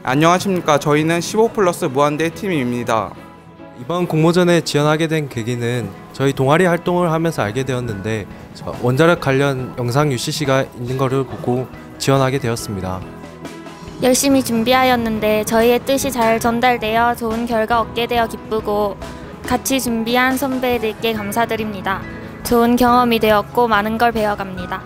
안녕하십니까. 저희는 15플러스 무한대 팀입니다. 이번 공모전에 지원하게 된 계기는 저희 동아리 활동을 하면서 알게 되었는데 원자력 관련 영상 UCC가 있는 것을 보고 지원하게 되었습니다. 열심히 준비하였는데 저희의 뜻이 잘 전달되어 좋은 결과 얻게 되어 기쁘고 같이 준비한 선배들께 감사드립니다. 좋은 경험이 되었고 많은 걸 배워갑니다.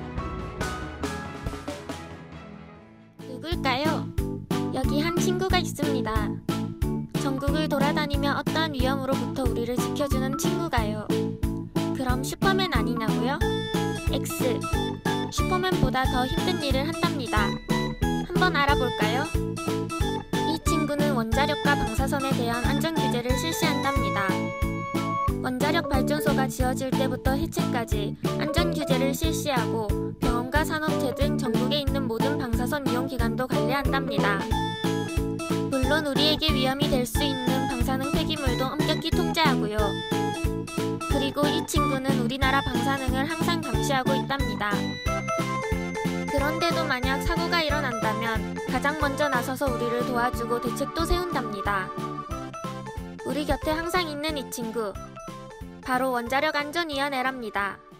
누굴까요? 여기 한 친구가 있습니다. 전국을 돌아다니며 어떠한 위험으로부터 우리를 지켜주는 친구가요. 그럼 슈퍼맨 아니냐고요? X. 슈퍼맨보다 더 힘든 일을 한답니다. 한번 알아볼까요? 이 친구는 원자력과 방사선에 대한 안전규제를 실시한답니다. 원자력 발전소가 지어질 때부터 해체까지 안전규제를 실시하고 병원과 산업체 등 전국에 있는 모든 방사선 이용 기관도 관리한답니다. 물론 우리에게 위험이 될 수 있는 방사능 폐기물도 엄격히 통제하고요. 그리고 이 친구는 우리나라 방사능을 항상 감시하고 있답니다. 그런데도 만약 사고가 일어난다면 가장 먼저 나서서 우리를 도와주고 대책도 세운답니다. 우리 곁에 항상 있는 이 친구, 바로 원자력안전위원회랍니다.